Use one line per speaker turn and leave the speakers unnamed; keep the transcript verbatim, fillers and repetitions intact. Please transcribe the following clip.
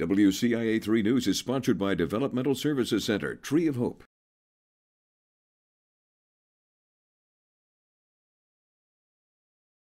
W C I A three News is sponsored by Developmental Services Center, Tree of Hope.